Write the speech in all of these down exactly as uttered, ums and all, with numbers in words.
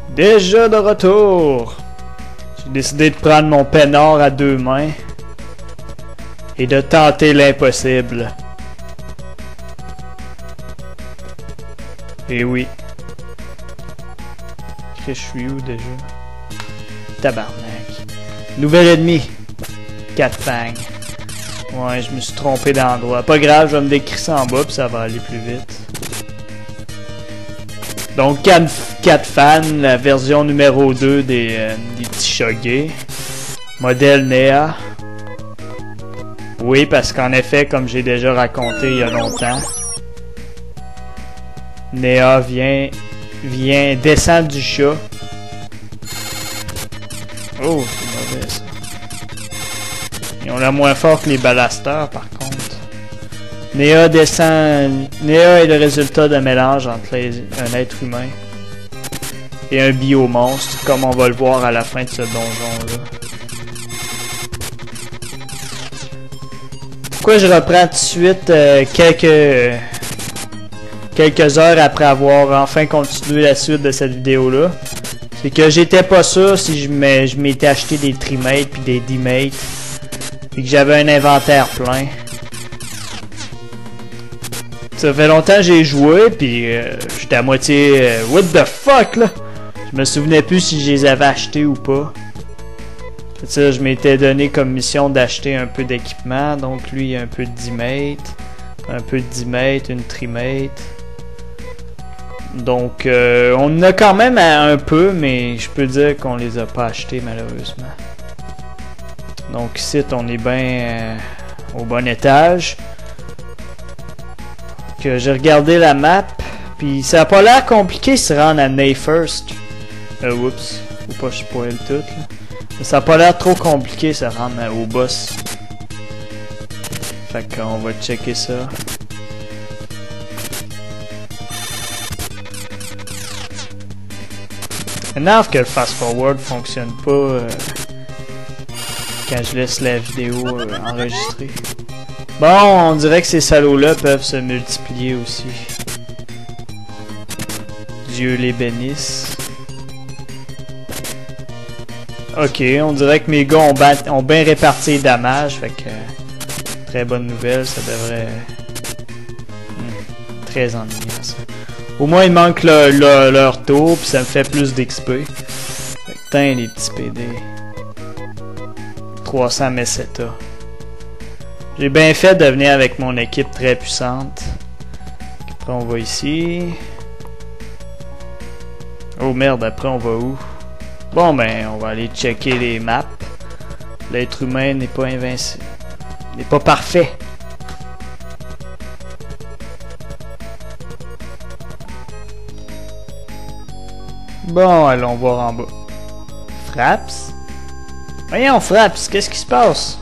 Déjà de retour. J'ai décidé de prendre mon peinard à deux mains et de tenter l'impossible. Et oui. Je suis où déjà? Tabarnak. Nouvel ennemi. Quatre fangs. Ouais, je me suis trompé d'endroit. Pas grave, je vais me décrire ça en bas puis ça va aller plus vite. Donc quatre fans, la version numéro deux des, euh, des petits chats gays. Modèle Néa. Oui, parce qu'en effet, comme j'ai déjà raconté il y a longtemps, Néa vient, vient descendre du chat. Oh, c'est mauvais ça. Ils ont la moins fort que les balasters par contre. Néa descend. Néa est le résultat d'un mélange entre les, un être humain et un biomonstre, comme on va le voir à la fin de ce donjon-là. Pourquoi je reprends tout de suite euh, quelques quelques heures après avoir enfin continué la suite de cette vidéo-là? C'est que j'étais pas sûr si je m'étais acheté des trimates puis des D-mates et que j'avais un inventaire plein. Ça fait longtemps que j'ai joué, puis euh, j'étais à moitié euh, what the fuck là. Je me souvenais plus si je les avais achetés ou pas. Ça, je m'étais donné comme mission d'acheter un peu d'équipement, donc lui un peu de D-mate, un peu de D-mate, une trimate. Donc euh, on en a quand même un peu, mais je peux dire qu'on les a pas achetés malheureusement. Donc ici on est bien euh, au bon étage. Que j'ai regardé la map, puis ça a pas l'air compliqué de se rendre à Nayfirst. Euh, oups, faut pas que je spoil tout. Là. Mais ça a pas l'air trop compliqué de se rendre au boss. Fait qu'on va checker ça. Énerve que le fast forward fonctionne pas euh, quand je laisse la vidéo euh, enregistrée. Bon, on dirait que ces salauds-là peuvent se multiplier aussi. Dieu les bénisse. Ok, on dirait que mes gars ont, ont bien réparti les damages, fait que... Très bonne nouvelle, ça devrait... Hmm, très ennuyant, ça. Au moins, il manque le, le, leur tour, puis ça me fait plus d'X P. Putain, les petits P D. trois cents meseta. J'ai bien fait de venir avec mon équipe très puissante. Après on va ici. Oh merde, après on va où? Bon ben on va aller checker les maps. L'être humain n'est pas invincible. N'est pas parfait. Bon, allons voir en bas. Fraps? Voyons Fraps, qu'est-ce qui se passe?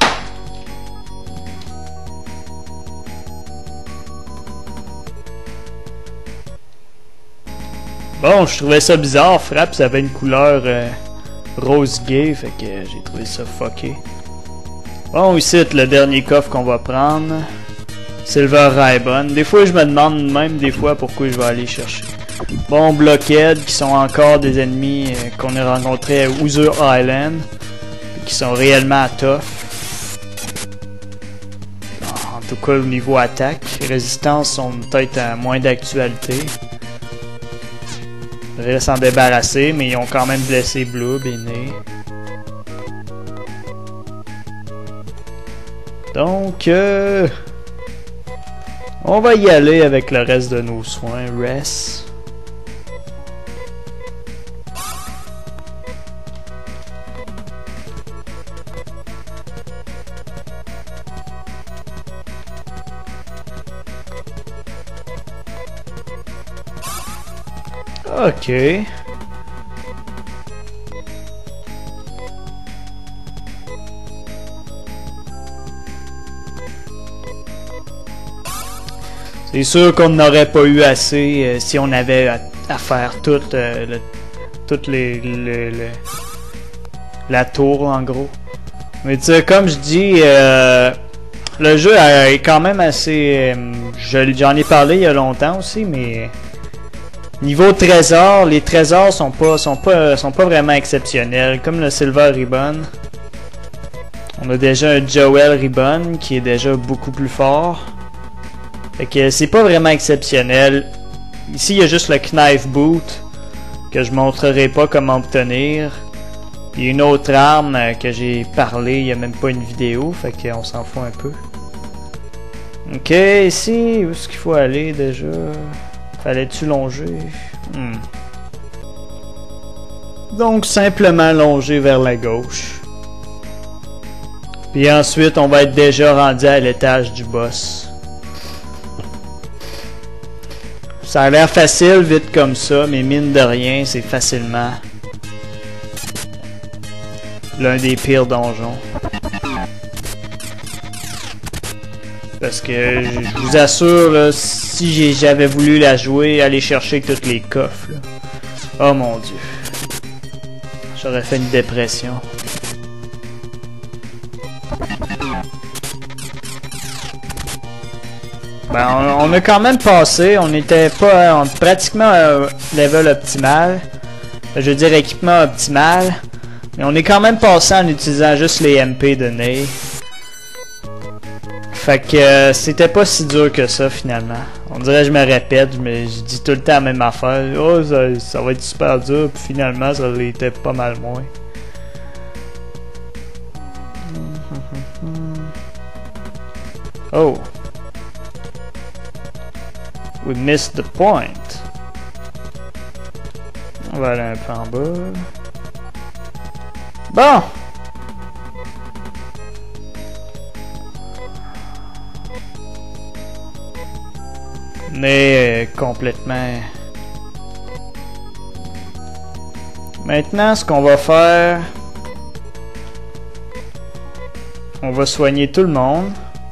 Bon, je trouvais ça bizarre, Fraps avait une couleur euh, rose gay, fait que euh, j'ai trouvé ça fucké. Bon, ici, le dernier coffre qu'on va prendre. Silver Ribbon. Des fois, je me demande même des fois pourquoi je vais aller chercher. Bon, Blockhead, qui sont encore des ennemis euh, qu'on a rencontrés à Uther Island. Qui sont réellement tough. En tout cas, au niveau attaque. Résistance sont peut-être à moins d'actualité. Je devrais s'en débarrasser, mais ils ont quand même blessé Bloob et Ney. Donc, euh, on va y aller avec le reste de nos soins. Rest. Ok. C'est sûr qu'on n'aurait pas eu assez euh, si on avait à, à faire tout, euh, le, toutes les, le, le, la tour en gros. Mais tu sais, comme je dis, euh, le jeu est quand même assez... Euh, J'en ai parlé il y a longtemps aussi, mais... Niveau trésor, les trésors sont pas sont pas sont pas vraiment exceptionnels, comme le Silver Ribbon. On a déjà un Joel Ribbon qui est déjà beaucoup plus fort. Fait que c'est pas vraiment exceptionnel. Ici il y a juste le Knife Boot que je montrerai pas comment obtenir. Il y a une autre arme que j'ai parlé, il y a même pas une vidéo, fait qu'on s'en fout un peu. Ok, ici, où est-ce qu'il faut aller déjà? Fallait-tu longer? Hmm. Donc simplement longer vers la gauche. Puis ensuite, on va être déjà rendu à l'étage du boss. Ça a l'air facile, vite comme ça, mais mine de rien, c'est facilement l'un des pires donjons. Parce que je vous assure, là, si j'avais voulu la jouer, aller chercher tous les coffres, là. Oh mon dieu. J'aurais fait une dépression. Ben, on, on a quand même passé, on était pas on, pratiquement à level optimal. Je veux dire équipement optimal. Mais on est quand même passé en utilisant juste les M P de Ney. Fait que euh, c'était pas si dur que ça finalement. On dirait que je me répète, mais je dis tout le temps la même affaire. Oh, ça, ça va être super dur, puis finalement ça l'était pas mal moins. Oh. We missed the point. On va aller un peu en bas. Bon! Mais euh, complètement. Maintenant, ce qu'on va faire, on va soigner tout le monde.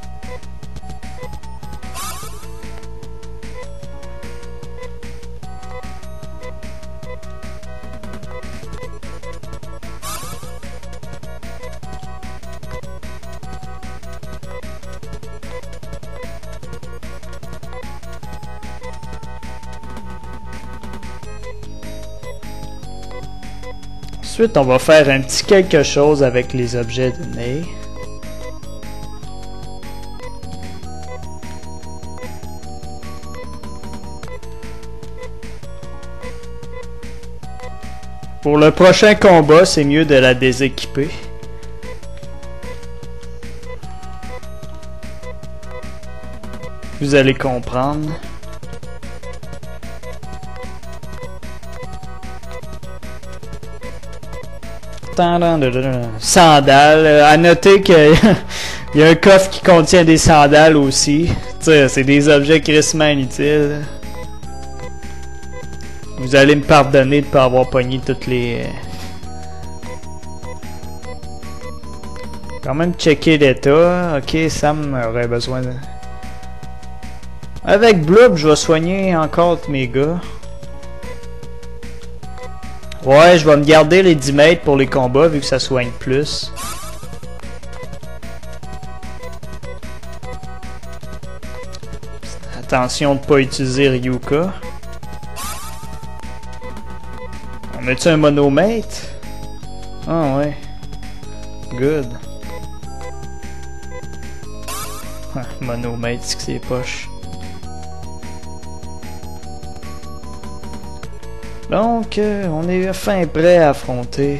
Ensuite, on va faire un petit quelque chose avec les objets de Ney. Pour le prochain combat, c'est mieux de la déséquiper. Vous allez comprendre. Sandales. À noter qu'il y a un coffre qui contient des sandales aussi. C'est des objets crissement inutiles. Vous allez me pardonner de ne pas avoir pogné toutes les... Quand même checker l'état. Ok, Sam aurait besoin de... Avec Blub, je vais soigner encore mes gars. Ouais, je vais me garder les dix mètres pour les combats vu que ça soigne plus. Attention de ne pas utiliser Ryuka. On a-tu un monomètre? Ah ouais. Good. Monomètre, c'est que c'est poche. Donc, euh, on est enfin prêt à affronter.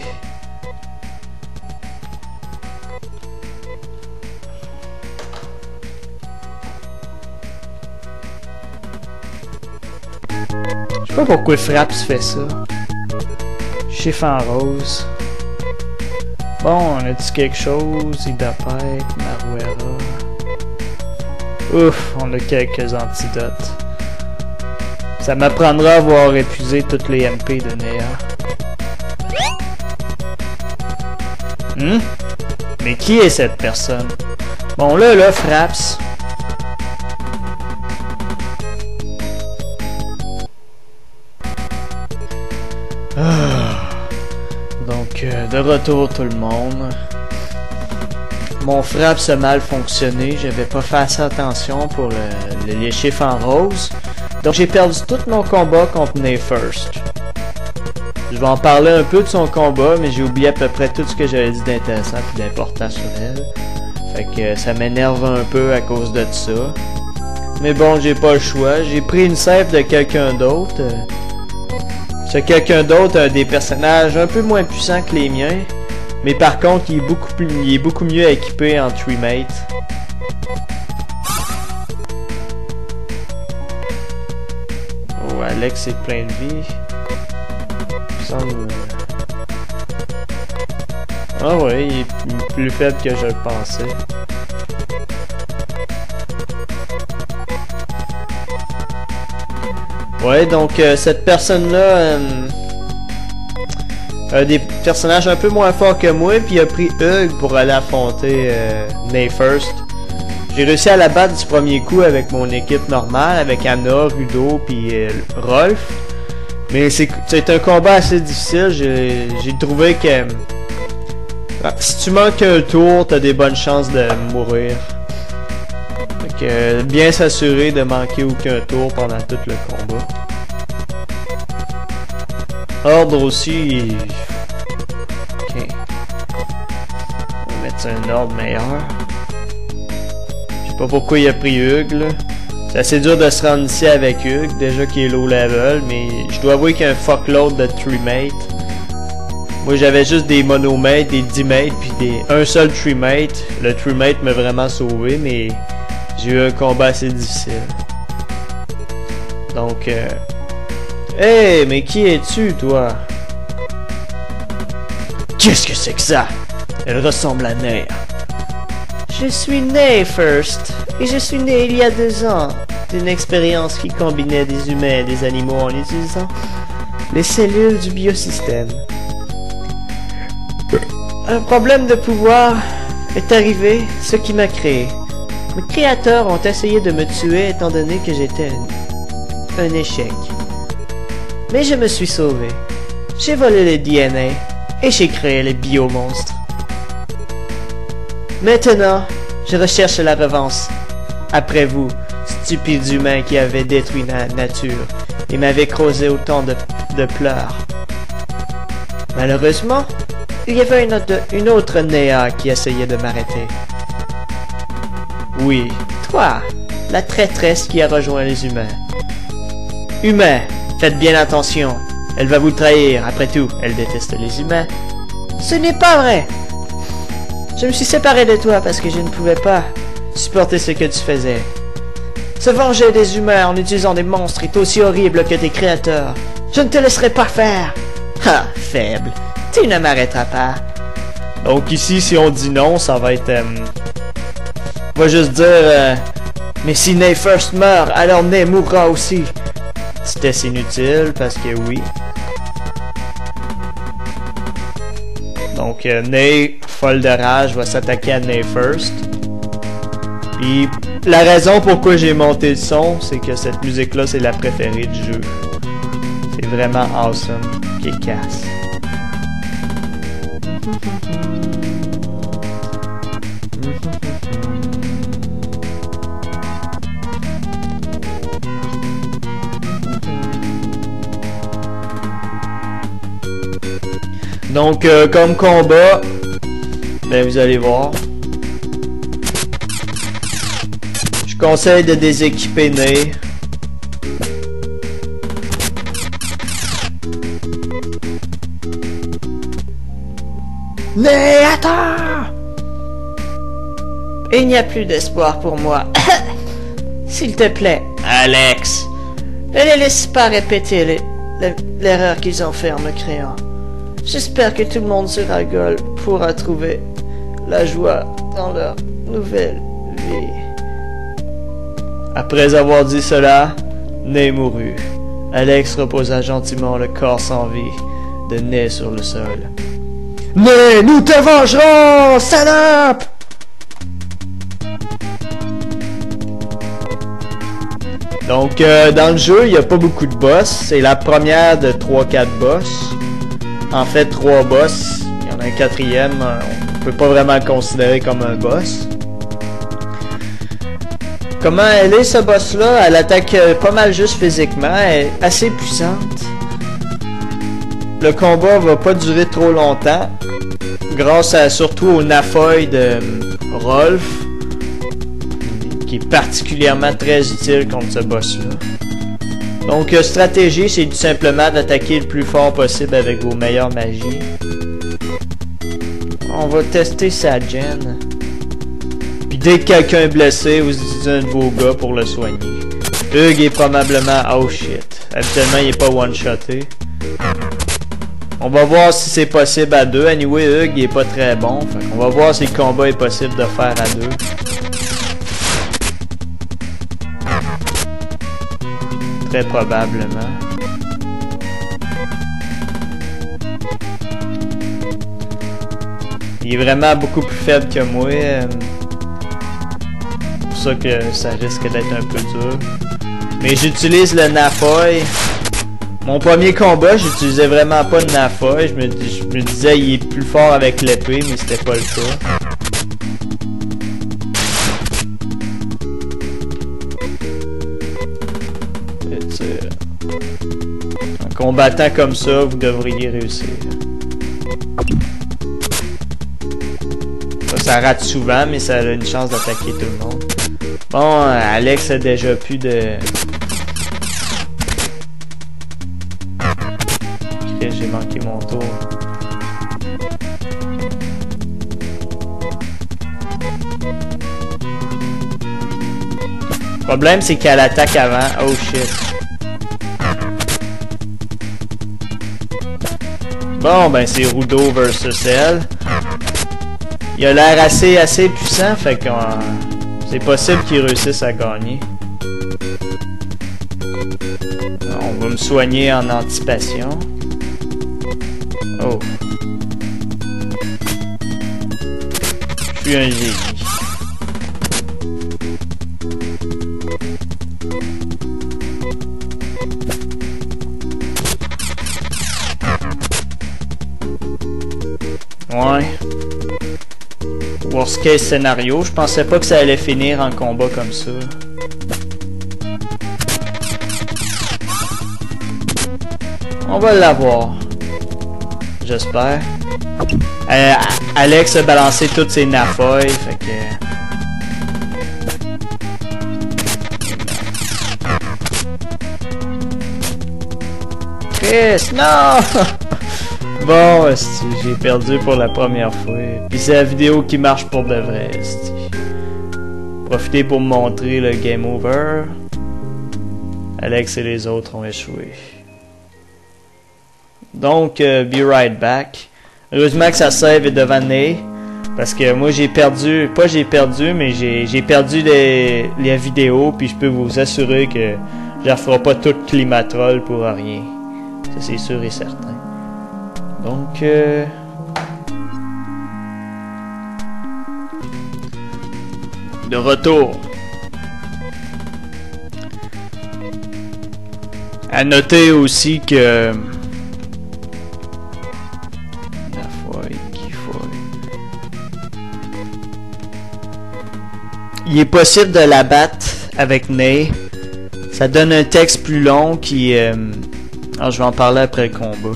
Je sais pas pourquoi Fraps fait ça. Chiffon rose. Bon, on a-tu quelque chose? Idapet, Maruera. Ouf, on a quelques antidotes. Ça m'apprendra à avoir épuisé toutes les M P de Néa. Hmm? Mais qui est cette personne? Bon là, là, Fraps. Ah. Donc, euh, de retour tout le monde. Mon Fraps a mal fonctionné. J'avais pas fait assez attention pour le, le chiffre en rose. Donc j'ai perdu tout mon combat contre Nay First. Je vais en parler un peu de son combat, mais j'ai oublié à peu près tout ce que j'avais dit d'intéressant et d'important sur elle. Fait que ça m'énerve un peu à cause de ça. Mais bon, j'ai pas le choix. J'ai pris une save de quelqu'un d'autre. Ce quelqu'un d'autre a des personnages un peu moins puissants que les miens. Mais par contre, il est beaucoup, plus, il est beaucoup mieux équipé en Treemate. Oh, Alex est plein de vie. Il semble... Ah ouais, il est plus faible que je le pensais. Ouais, donc euh, cette personne-là euh, a des personnages un peu moins forts que moi, puis il a pris Hug pour aller affronter euh, Nay First. J'ai réussi à la battre du premier coup avec mon équipe normale, avec Anna, Rudo, puis euh, Rolf. Mais c'est un combat assez difficile. J'ai trouvé que euh, si tu manques un tour, t'as des bonnes chances de mourir. Donc, euh, bien s'assurer de manquer aucun tour pendant tout le combat. Ordre aussi. Ok. On va mettre un ordre meilleur. Je sais pas pourquoi il a pris Hug là. C'est assez dur de se rendre ici avec Hug, déjà qu'il est low level, mais je dois avouer qu'il y a un fuckload de Treemate. Moi j'avais juste des monomates, des dimates, puis des un seul Treemate. Le Treemate m'a vraiment sauvé, mais j'ai eu un combat assez difficile. Donc, euh... hey, mais qui es-tu, toi? Qu'est-ce que c'est que ça? Elle ressemble à Nay. Je suis Nay First, et je suis né il y a deux ans, d'une expérience qui combinait des humains et des animaux en utilisant les cellules du biosystème. Un problème de pouvoir est arrivé, ce qui m'a créé. Mes créateurs ont essayé de me tuer étant donné que j'étais un, un échec. Mais je me suis sauvé. J'ai volé le D N A et j'ai créé les biomonstres. Maintenant, je recherche la revanche. Après vous, stupides humains qui avaient détruit la nature et m'avaient causé autant de, de pleurs. Malheureusement, il y avait une autre, une autre Néa qui essayait de m'arrêter. Oui, toi, la traîtresse qui a rejoint les humains. Humains, faites bien attention. Elle va vous trahir. Après tout, elle déteste les humains. Ce n'est pas vrai. Je me suis séparé de toi parce que je ne pouvais pas supporter ce que tu faisais. Se venger des humains en utilisant des monstres est aussi horrible que tes créateurs. Je ne te laisserai pas faire. Ah, faible. Tu ne m'arrêteras pas. Donc ici, si on dit non, ça va être... Euh, on va juste dire... Euh, mais si Nay First meurt, alors Nay mourra aussi. C'était inutile, parce que oui. Donc euh, Nay, folle de rage, va s'attaquer à Nay First. Puis la raison pourquoi j'ai monté le son, c'est que cette musique-là, c'est la préférée du jeu. C'est vraiment awesome, kick-ass. Donc, euh, comme combat, ben vous allez voir. Je conseille de déséquiper Nay. Nay, attends! Il n'y a plus d'espoir pour moi. S'il te plaît, Alex, ne les laisse pas répéter l'erreur qu'ils ont fait en me créant. J'espère que tout le monde sur Algol pourra trouver la joie dans leur nouvelle vie. Après avoir dit cela, Nay mourut. Alex reposa gentiment le corps sans vie de Nay sur le sol. Nay, nous te vengerons, salope! Donc, euh, dans le jeu, il n'y a pas beaucoup de boss. C'est la première de trois quatre boss. En fait, trois boss. Il y en a un quatrième. On peut pas vraiment le considérer comme un boss. Comment elle est, ce boss-là? Elle attaque euh, pas mal juste physiquement. Elle est assez puissante. Le combat va pas durer trop longtemps. Grâce à, surtout au Nafoy de euh, Rolf. Qui est particulièrement très utile contre ce boss-là. Donc, euh, stratégie, c'est tout simplement d'attaquer le plus fort possible avec vos meilleures magies. On va tester sa gen. Puis dès que quelqu'un est blessé, vous utilisez un de vos gars pour le soigner. Hugh est probablement... Oh shit. Habituellement, il est pas one-shoté. On va voir si c'est possible à deux. Anyway, Hugh il est pas très bon. Fait on va voir si le combat est possible de faire à deux. Très probablement. Il est vraiment beaucoup plus faible que moi. C'est pour ça que ça risque d'être un peu dur. Mais j'utilise le Nafoy. Mon premier combat, j'utilisais vraiment pas de Nafoy. Je me, je me disais il est plus fort avec l'épée, mais c'était pas le cas. En combattant comme ça, vous devriez réussir. Ça, ça rate souvent, mais ça a une chance d'attaquer tout le monde. Bon, Alex a déjà plus de... J'ai manqué mon tour. Le problème, c'est qu'elle attaque avant. Oh shit. Bon, ben c'est Rudo versus elle. Il a l'air assez, assez puissant, fait que euh, c'est possible qu'il réussisse à gagner. On va me soigner en anticipation. Oh. Je suis un génie. Ouais. Worst case scénario, je pensais pas que ça allait finir en combat comme ça. On va l'avoir. J'espère. Euh, Alex a balancé toutes ses Nafoy, fait que... Chris, non! Bon, j'ai perdu pour la première fois. Puis c'est la vidéo qui marche pour de vrai, esti. Profitez pour me montrer le game over. Alex et les autres ont échoué. Donc, euh, be right back. Heureusement que sa save est devant Ney. Parce que moi j'ai perdu, pas j'ai perdu, mais j'ai perdu les, les vidéos. Puis je peux vous assurer que je ne referai pas tout Climatroll pour rien. Ça c'est sûr et certain. Donc, euh... de retour. À noter aussi que il est possible de la battre avec Ney. Ça donne un texte plus long qui... Euh... Alors, je vais en parler après le combat.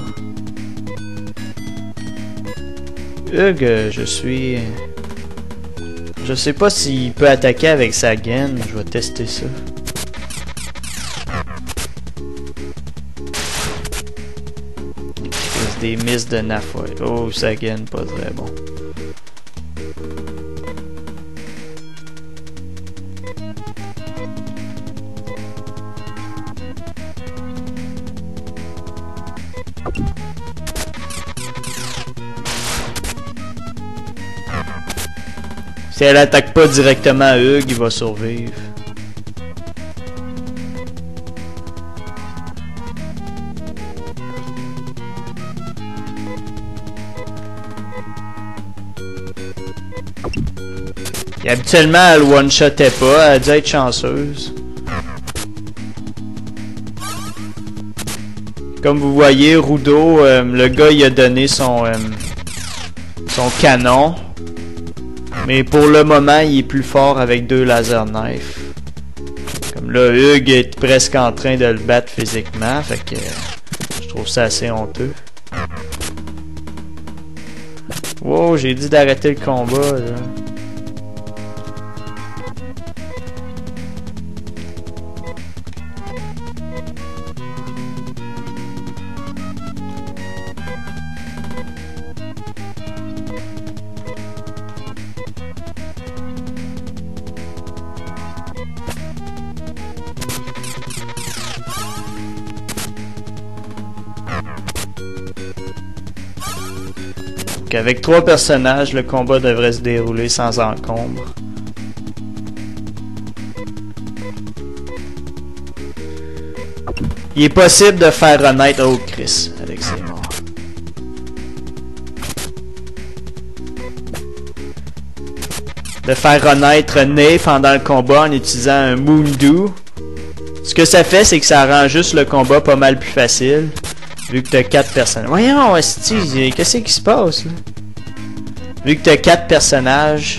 Hugh, je suis... Je sais pas s'il peut attaquer avec sa gaine. Je vais tester ça. Des misses de Nafoy. Oh, sa gaine, pas très bon. Si elle attaque pas directement Hugh, il va survivre. Et habituellement, elle one-shotait pas, elle a dû être chanceuse. Comme vous voyez, Rudo, euh, le gars il a donné son, euh, son canon. Mais pour le moment, il est plus fort avec deux laser knives. Comme là, Hugues est presque en train de le battre physiquement, fait que euh, je trouve ça assez honteux. Wow, j'ai dit d'arrêter le combat, là. Donc avec trois personnages, le combat devrait se dérouler sans encombre. Il est possible de faire renaître... Oh Chris, avec ses morts. De faire renaître Ney pendant le combat en utilisant un Moondew. Ce que ça fait, c'est que ça rend juste le combat pas mal plus facile. Vu que t'as quatre personnages. Voyons, esti, qu'est-ce qui se passe là? Vu que t'as quatre personnages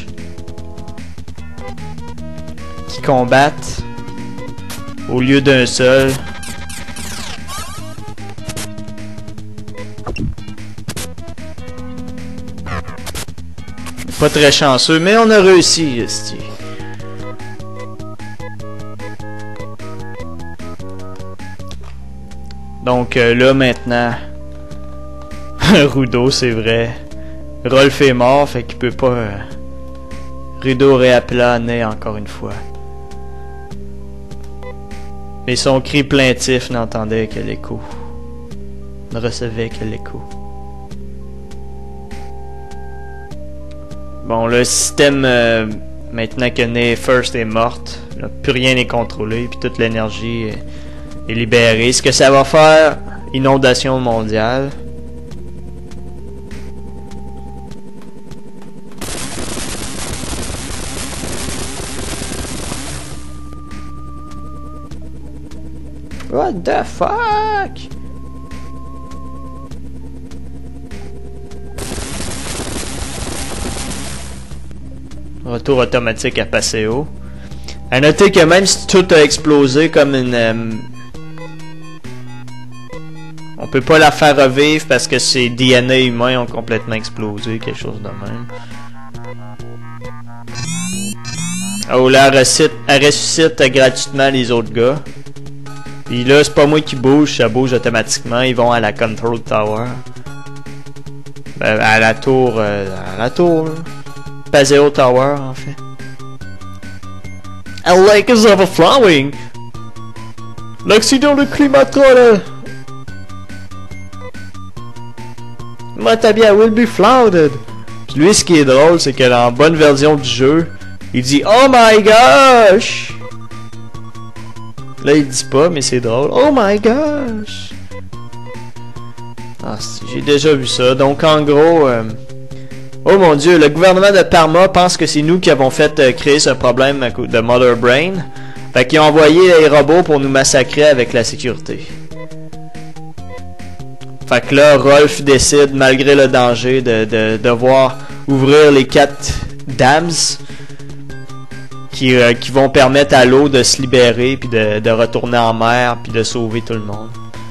qui combattent au lieu d'un seul. Pas très chanceux, mais on a réussi, esti. Donc euh, là maintenant, Rudo c'est vrai, Rolf est mort, fait qu'il peut pas. Euh... Rudo réappela Ney encore une fois. Mais son cri plaintif n'entendait que l'écho, ne recevait que l'écho. Bon, le système euh, maintenant que Ney First est morte, là, plus rien n'est contrôlé, puis toute l'énergie est est libéré. Ce que ça va faire, inondation mondiale. What the fuck? Retour automatique à Paseo. À noter que même si tout a explosé comme une... Euh, on peut pas la faire revivre parce que ses D N A humains ont complètement explosé, quelque chose de même. Oh là, elle ressuscite, elle ressuscite gratuitement les autres gars. Puis là, c'est pas moi qui bouge, ça bouge automatiquement. Ils vont à la Control Tower. Ben, à la tour... Euh, à la tour... Paseo Tower, en fait. A lake is overflowing! L'accident de Climatrol! Matabia will be flooded! Puis lui, ce qui est drôle, c'est que dans la bonne version du jeu, il dit Oh my gosh! Là, il dit pas, mais c'est drôle. Oh my gosh! Ah, j'ai déjà vu ça. Donc, en gros... Euh... Oh mon dieu, le gouvernement de Parma pense que c'est nous qui avons fait euh, créer ce problème de Mother Brain. Fait qu'ils ont envoyé les robots pour nous massacrer avec la sécurité. Fait que là, Rolf décide, malgré le danger, de, de devoir ouvrir les quatre dams qui, euh, qui vont permettre à l'eau de se libérer, puis de, de retourner en mer, puis de sauver tout le monde.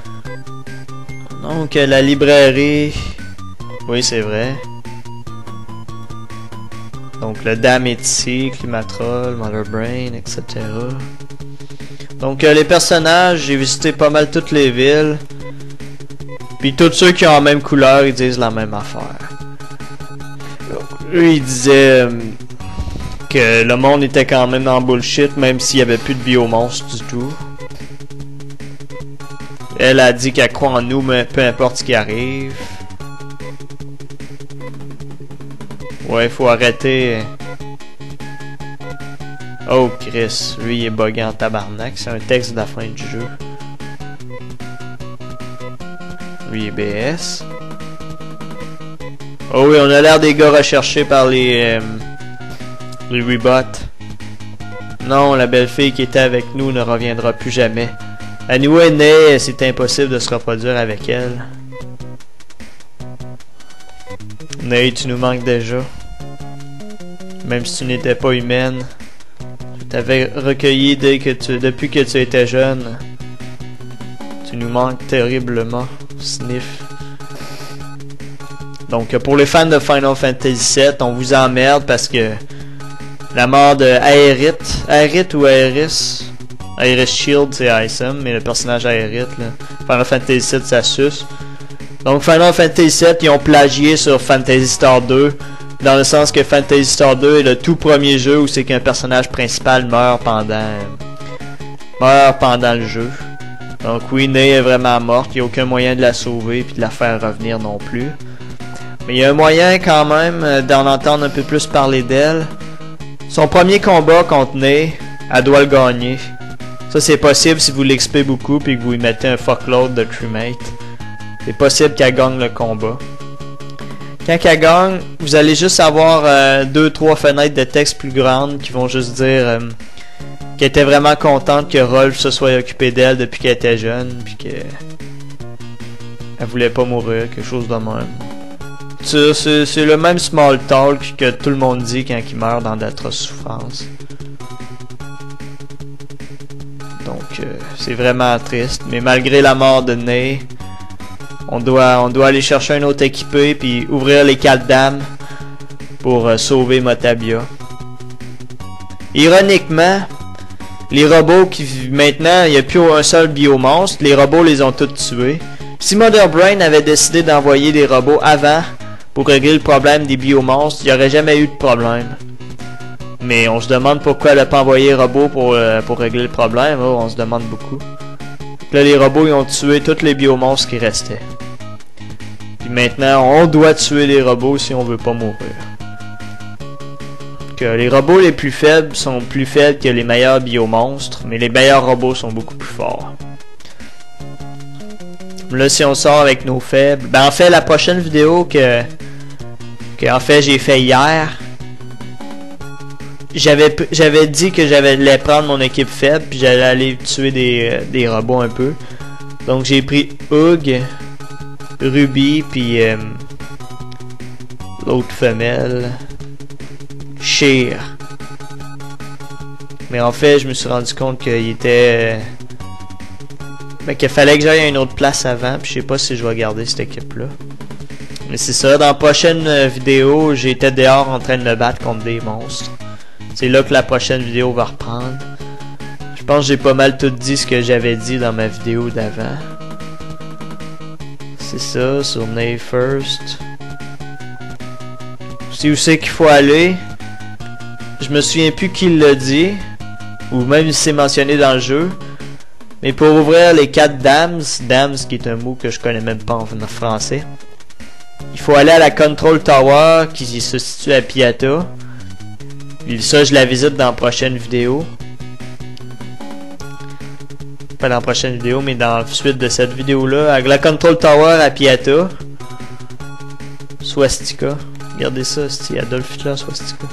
Donc, euh, la librairie... Oui, c'est vrai. Donc, le dam est ici, Climatrol, Mother Brain, et cetera. Donc, euh, les personnages, j'ai visité pas mal toutes les villes. Puis tous ceux qui ont la même couleur, ils disent la même affaire. Eux, ils disaient euh, que le monde était quand même en bullshit, même s'il n'y avait plus de biomonstres du tout. Elle a dit qu'elle croit en nous, mais peu importe ce qui arrive. Ouais, faut arrêter. Oh, Chris, lui, il est bugué en tabarnak. C'est un texte de la fin du jeu. Lui, est B S. Oh oui, on a l'air des gars recherchés par les... Euh, les Rebots. Non, la belle fille qui était avec nous ne reviendra plus jamais. Anyway, Ney, c'est impossible de se reproduire avec elle. Ney, tu nous manques déjà. Même si tu n'étais pas humaine, je t'avais recueilli dès que tu, depuis que tu étais jeune. Tu nous manques terriblement, Sniff. Donc, pour les fans de Final Fantasy sept, on vous emmerde parce que la mort de Aerith, Aerith ou Aeris, Aeris Shield c'est Isam, mais le personnage Aerith, là, Final Fantasy sept ça suce. Donc Final Fantasy sept, ils ont plagié sur Phantasy Star deux, dans le sens que Phantasy Star deux est le tout premier jeu où c'est qu'un personnage principal meurt pendant, meurt pendant le jeu. Donc oui, Ney est vraiment morte, il n'y a aucun moyen de la sauver puis de la faire revenir non plus. Mais il y a un moyen quand même d'en entendre un peu plus parler d'elle. Son premier combat contre Ney, elle doit le gagner. Ça c'est possible si vous l'expez beaucoup puis que vous y mettez un fuckload de crewmate. C'est possible qu'elle gagne le combat. Quand elle gagne, vous allez juste avoir euh, deux trois fenêtres de texte plus grandes qui vont juste dire euh, qu'elle était vraiment contente que Rolf se soit occupé d'elle depuis qu'elle était jeune puis que elle voulait pas mourir, quelque chose de même. C'est le même small talk que tout le monde dit quand il meurt dans d'atroces souffrances. Donc euh, c'est vraiment triste, mais malgré la mort de Ney, on doit, on doit aller chercher un autre équipé puis ouvrir les quatre dames pour euh, sauver Motabia. Ironiquement, les robots qui maintenant, il n'y a plus un seul biomonstre, les robots les ont tous tués. Si Mother Brain avait décidé d'envoyer des robots avant pour régler le problème des biomonstres, il n'y aurait jamais eu de problème. Mais on se demande pourquoi elle n'a pas envoyé les robots pour, euh, pour régler le problème, oh, on se demande beaucoup. Là, les robots ils ont tué tous les biomonstres qui restaient. Puis maintenant, on doit tuer les robots si on veut pas mourir. Que les robots les plus faibles sont plus faibles que les meilleurs biomonstres, mais les meilleurs robots sont beaucoup plus forts. Là, si on sort avec nos faibles... Ben, en fait, la prochaine vidéo que... que en fait, j'ai fait hier... J'avais j'avais dit que j'allais prendre mon équipe faible, puis j'allais aller tuer des, euh, des robots un peu. Donc, j'ai pris Hug, Ruby, puis... Euh, l'autre femelle... Sheer. Mais en fait, je me suis rendu compte qu'il était... Euh, mais qu'il fallait que j'aille à une autre place avant, puis je sais pas si je vais garder cette équipe-là. Mais c'est ça, dans la prochaine euh, vidéo, j'étais dehors en train de me battre contre des monstres. C'est là que la prochaine vidéo va reprendre. Je pense que j'ai pas mal tout dit ce que j'avais dit dans ma vidéo d'avant. C'est ça, sur Ney First. C'est où c'est qu'il faut aller. Je me souviens plus qui l'a dit, ou même si c'est mentionné dans le jeu. Mais pour ouvrir les quatre dams, dams qui est un mot que je connais même pas en français, il faut aller à la Control Tower qui se situe à Piata. Et ça, je la visite dans la prochaine vidéo. Pas dans la prochaine vidéo, mais dans la suite de cette vidéo-là. Avec la Control Tower à Piata. Swastika. Regardez ça, c'est Adolf Hitler, Swastika.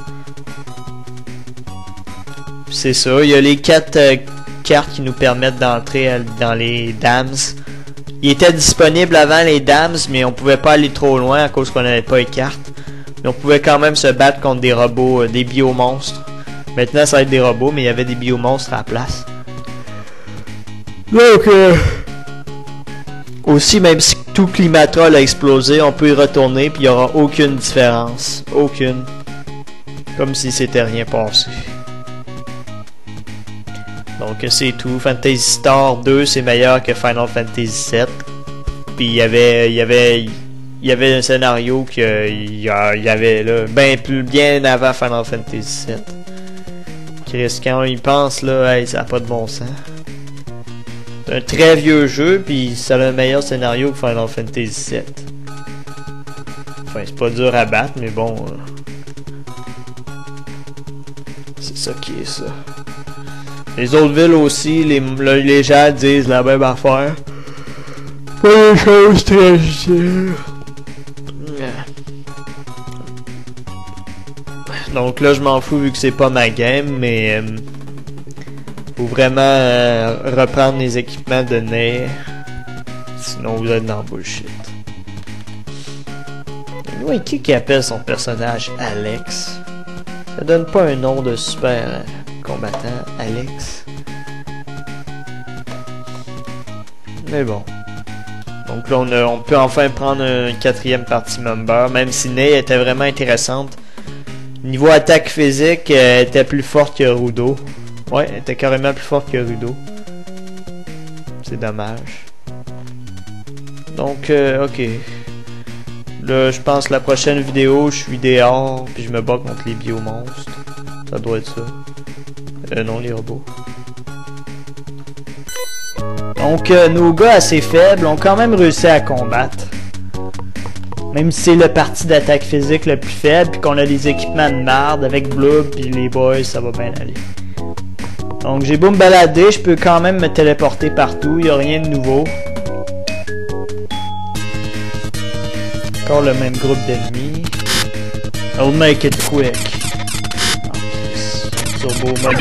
C'est ça, il y a les quatre euh, cartes qui nous permettent d'entrer dans les dams. Il était disponible avant les dams, mais on pouvait pas aller trop loin à cause qu'on n'avait pas les cartes. Mais on pouvait quand même se battre contre des robots, euh, des biomonstres. Maintenant, ça va être des robots, mais il y avait des biomonstres à la place. Donc, euh, aussi, même si tout Climatrol a explosé, on peut y retourner, puis il n'y aura aucune différence. Aucune. Comme si c'était rien passé. Donc, c'est tout. Phantasy Star deux, c'est meilleur que Final Fantasy sept. Puis, il y avait... Il y avait... Il y avait un scénario qu'il y avait là, bien plus bien avant Final Fantasy sept. Chris, quand on y pense, là, hey, ça n'a pas de bon sens. C'est un très vieux jeu, puis ça a un meilleur scénario que Final Fantasy sept. Enfin, c'est pas dur à battre, mais bon. Euh, c'est ça qui est ça. Les autres villes aussi, les, les gens disent la même affaire. Pas des choses très utiles. Donc là, je m'en fous vu que c'est pas ma game, mais euh, faut vraiment euh, reprendre les équipements de Ney. Sinon, vous êtes dans le bullshit. Oui, qui qui appelle son personnage Alex? Ça donne pas un nom de super... combattant Alex. Mais bon. Donc là, on, a, on peut enfin prendre un quatrième party member, même si Ney était vraiment intéressante. Niveau attaque physique, elle était plus forte que Rudo. Ouais, elle était carrément plus forte que Rudo. C'est dommage. Donc, euh, ok. Là, je pense que la prochaine vidéo, je suis dehors, puis je me bats contre les biomonstres. Ça doit être ça. Euh, non, les robots. Donc, euh, nos gars assez faibles ont quand même réussi à combattre. Même si c'est le parti d'attaque physique le plus faible, puis qu'on a des équipements de merde avec Blub, puis les boys, ça va bien aller. Donc, j'ai beau me balader, je peux quand même me téléporter partout, il n'y a rien de nouveau. Encore le même groupe d'ennemis. I'll make it quick. Oh, Turbo mode.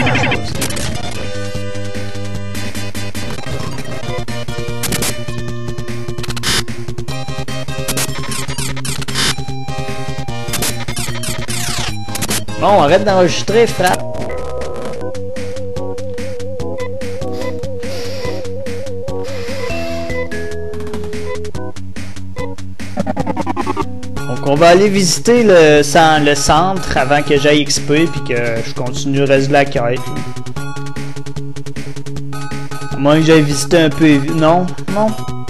Bon, arrête d'enregistrer, frappe. Donc on va aller visiter le, le centre avant que j'aille X P puis que je continue le reste de la quête. À moins que j'aille visiter un peu... Non, non.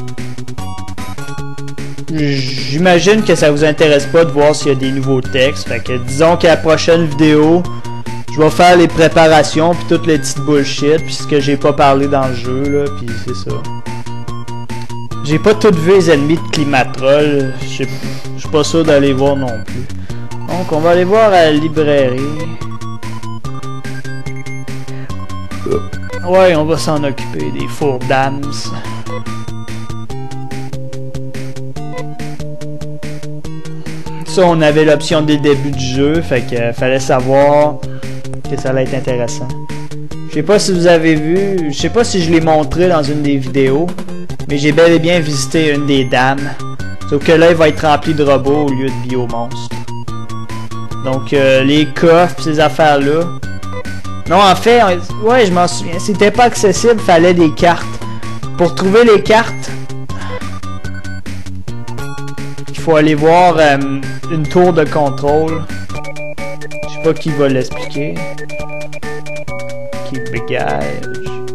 J'imagine que ça vous intéresse pas de voir s'il y a des nouveaux textes. Fait que disons qu'à la prochaine vidéo, je vais faire les préparations puis toutes les petites bullshit puisque j'ai pas parlé dans le jeu là, puis c'est ça. J'ai pas tout vu les ennemis de Climatrol, je suis pas sûr d'aller voir non plus. Donc on va aller voir à la librairie. Ouais, on va s'en occuper des four dams. Ça, on avait l'option dès le début du jeu, fait que euh, fallait savoir que ça allait être intéressant. Je sais pas si vous avez vu, je sais pas si je l'ai montré dans une des vidéos, mais j'ai bel et bien visité une des dames. Sauf que là, il va être rempli de robots au lieu de biomonstres. Donc, euh, les coffres, ces affaires-là. Non, en fait, on... ouais, je m'en souviens, c'était pas accessible, fallait des cartes. Pour trouver les cartes, il faut aller voir euh, une tour de contrôle. Je sais pas qui va l'expliquer. Qui bagage.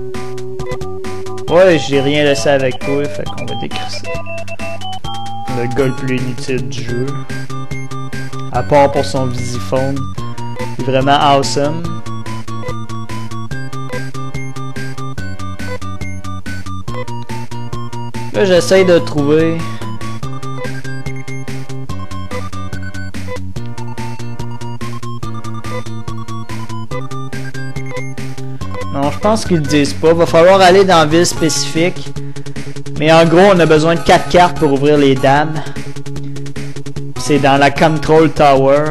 Ouais, j'ai rien laissé avec toi, fait qu'on va décrisser. Le gars le plus inutile du jeu. À part pour son visiphone. Il est vraiment awesome. Là, j'essaye de trouver... Non, je pense qu'ils le disent pas. Va falloir aller dans la ville spécifique. Mais en gros, on a besoin de quatre cartes pour ouvrir les dames. C'est dans la Control Tower.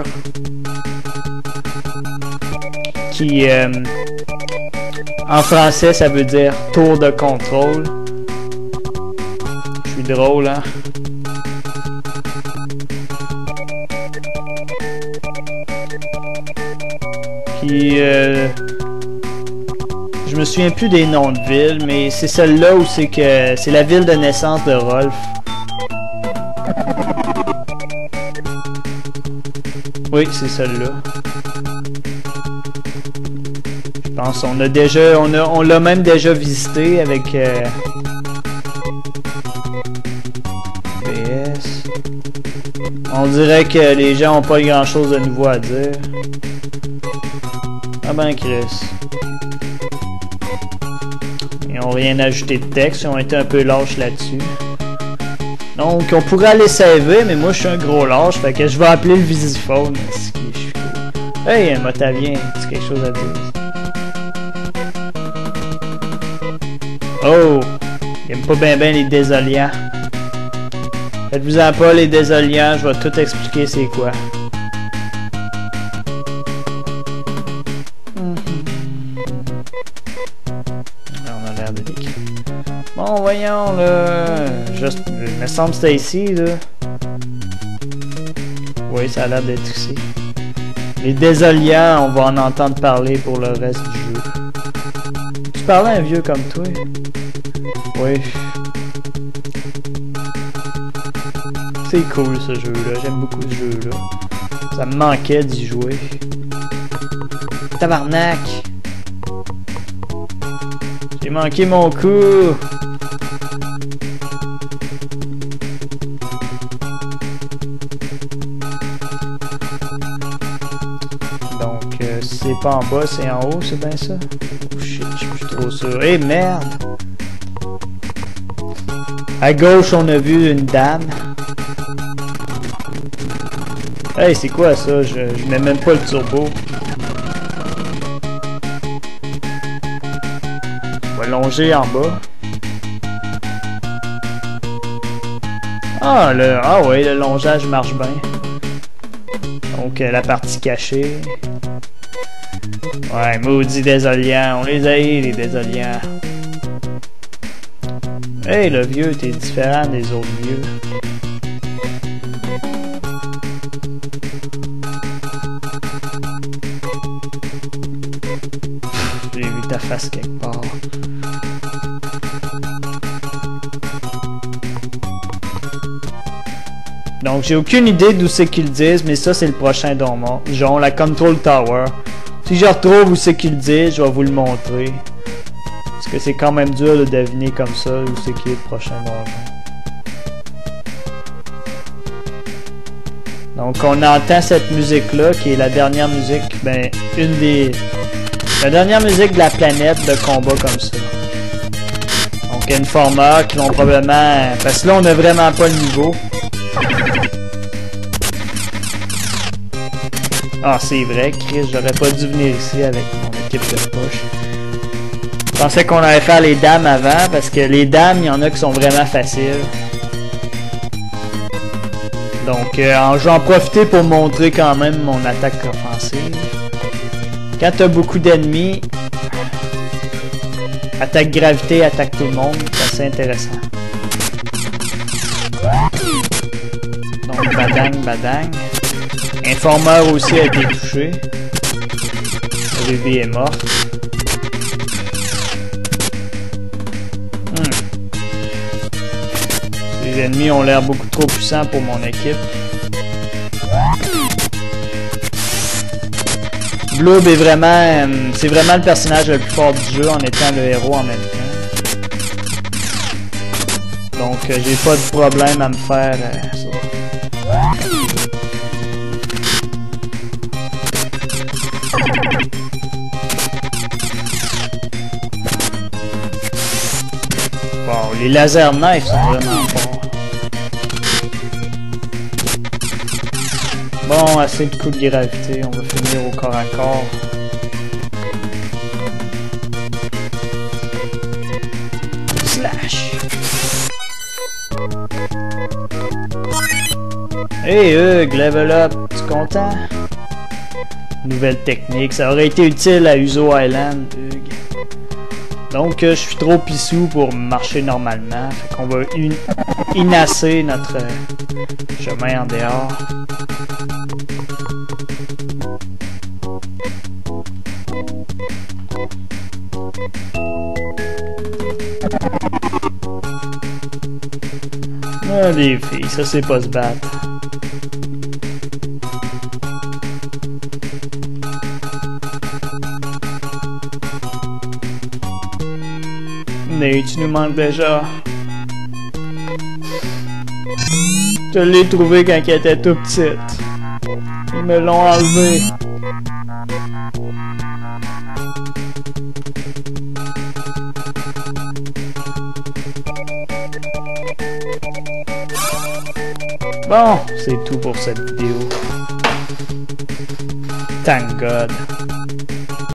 Qui, euh, en français, ça veut dire tour de contrôle. Je suis drôle, hein? Puis, euh... je me souviens plus des noms de villes, mais c'est celle-là où c'est que c'est la ville de naissance de Rolf. Oui, c'est celle-là. Je pense on a déjà, on a, on l'a même déjà visité avec euh, B S. On dirait que les gens ont pas grand-chose de nouveau à dire. Ah ben Chris. Ils ont rien ajouté de texte, ils ont été un peu lâches là-dessus. Donc on pourrait aller saver, mais moi je suis un gros lâche, fait que je vais appeler le visiphone. Hey, Motavien, tu quelque chose à dire? Oh! Il aime pas bien ben les désoliants. Faites-vous-en pas les désoliants, je vais tout expliquer c'est quoi. Bon, voyons, là. Juste, il me semble que c'était ici, là. Oui, ça a l'air d'être ici. Les Désoliants, on va en entendre parler pour le reste du jeu. Tu parlais à un vieux comme toi? Oui. C'est cool ce jeu-là, j'aime beaucoup ce jeu-là. Ça me manquait d'y jouer. Tabarnak! J'ai manqué mon coup! Donc, euh, si c'est pas en bas, c'est en haut, c'est bien ça? Oh shit, je suis plus trop sûr. Eh merde! À gauche, on a vu une dame. Hey, c'est quoi ça? Je, je mets même pas le turbo. On va longer en bas. Ah, le, ah ouais, le longeage marche bien. Donc, euh, la partie cachée. Ouais, maudit Désoliants. On les haït, les Désoliants. Hey, le vieux, t'es différent des autres vieux. J'ai vu ta face quelque part. Donc, j'ai aucune idée d'où c'est qu'ils disent, mais ça, c'est le prochain donjon. Genre, la Control Tower. Si je retrouve où c'est qu'ils disent, je vais vous le montrer. Parce que c'est quand même dur de deviner comme ça où c'est qui est le prochain donjon. Donc, on entend cette musique-là, qui est la dernière musique, ben, une des... La dernière musique de la planète de combat comme ça. Donc, Informer qui vont probablement... Parce que là, on a vraiment pas le niveau. Ah, c'est vrai, Chris, j'aurais pas dû venir ici avec mon équipe de poche. Je pensais qu'on allait faire les dames avant, parce que les dames, il y en a qui sont vraiment faciles. Donc, euh, je vais en profiter pour montrer quand même mon attaque offensive. Quand t'as beaucoup d'ennemis, attaque gravité, attaque tout le monde, c'est assez intéressant. Donc, badang, badang. Informer aussi a été touché. Ruby est morte. Hmm. Les ennemis ont l'air beaucoup trop puissants pour mon équipe. Bloob est vraiment... Euh, c'est vraiment le personnage le plus fort du jeu en étant le héros en même temps. Donc euh, j'ai pas de problème à me faire euh, ça. Bon, les laser knives sont vraiment forts. Bon, assez de coups de gravité, on va finir au corps à corps. Slash! Hey Hug, level up, tu content? Nouvelle technique, ça aurait été utile à Uzo Island, Hug. Donc, euh, je suis trop pissou pour marcher normalement, fait qu'on va inasser notre euh, chemin en dehors. Ah, les filles, ça c'est pas se battre. Mais tu nous manques déjà. Je l'ai trouvé quand elle était tout petite. Ils me l'ont enlevé. Bon, c'est tout pour cette vidéo. Thank God.